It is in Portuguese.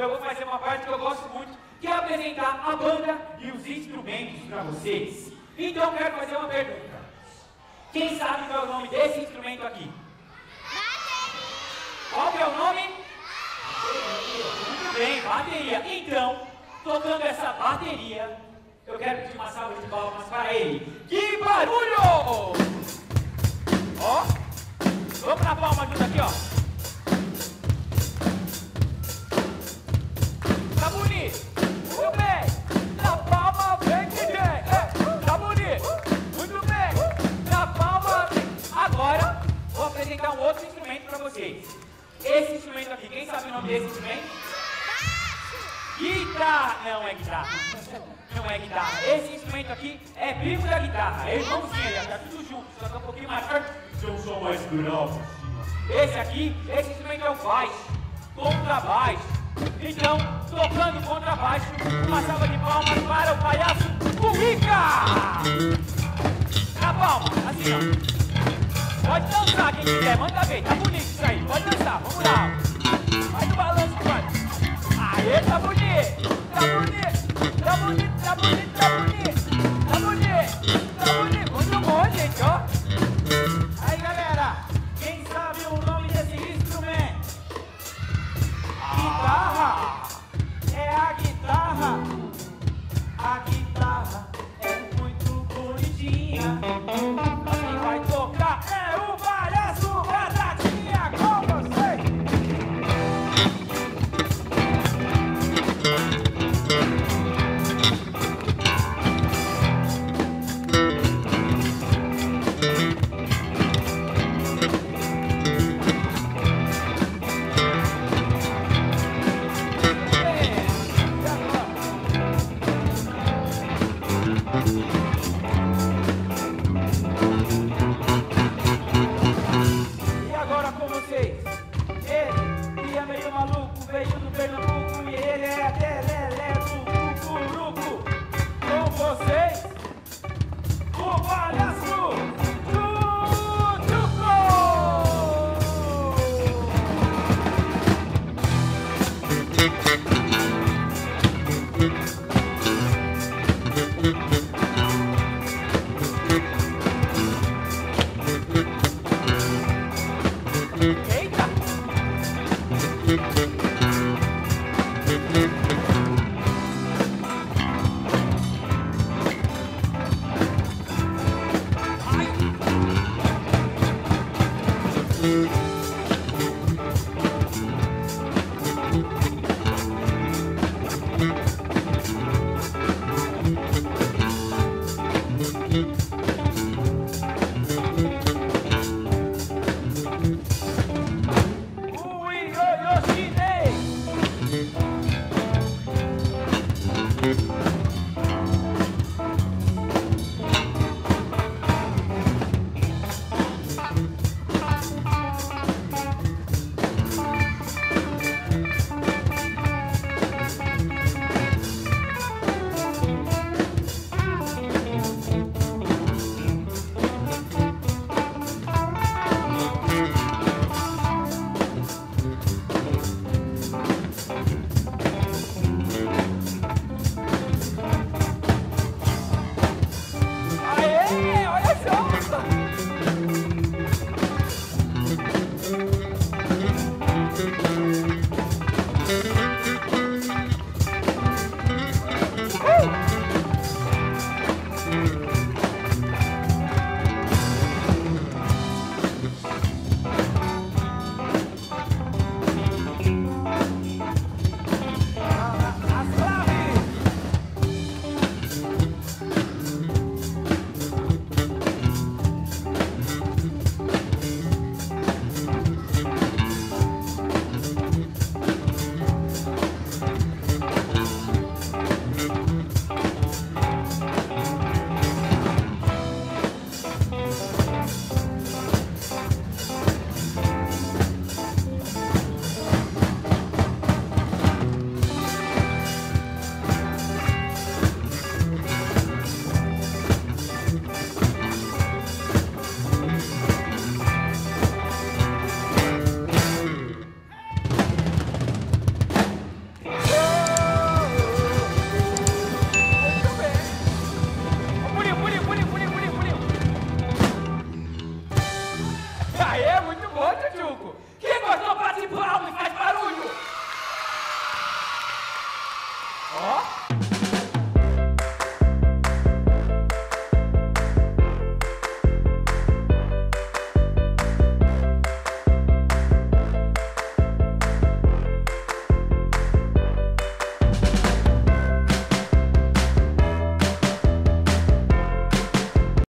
eu vou fazer uma parte que eu gosto muito, que é apresentar a banda e os instrumentos para vocês. Então eu quero fazer uma pergunta. Quem sabe qual é o nome desse instrumento aqui? Qual que é o nome? Muito bem, bateria. Então, tocando essa bateria, eu quero pedir uma salva de palmas para ele. Que barulho! Ó, vamos na palma junto aqui, ó. Tá bonito? Muito bem. Na palma vem que vem. Tá bonito? Muito bem. Na palma vem. Agora, vou apresentar um outro instrumento para vocês. Esse instrumento aqui, quem sabe o nome desse instrumento? Guitarra! Não é guitarra. Não é guitarra. Esse instrumento aqui é primo da guitarra. É irmãozinho, tá tudo junto, só tá um pouquinho mais forte. Tem um som mais grave. Esse instrumento é o baixo. Contrabaixo. Então, tocando contrabaixo, uma salva de palmas para o palhaço Tchutchuco! Na palma, assim ó. Pode dançar quem quiser, manda ver, tá bonito isso aí, pode dançar, vamos lá. Faz o balanço, vai. Aê, tá bonito, tá bonito, tá bonito, tá bonito, tá bonito, tá bonito, tá bonito, muito bom, gente, ó. Aí, galera, quem sabe o nome desse instrumento? Guitarra, é a guitarra. A guitarra é muito bonitinha. Quem vai tocar é o palhaço Batatinha com você. E agora com vocês, ele que é meio maluco, veio do Pernambuco e ele é telelé do cucuruco. Com vocês, o palhaço Tchutchuco! Eita!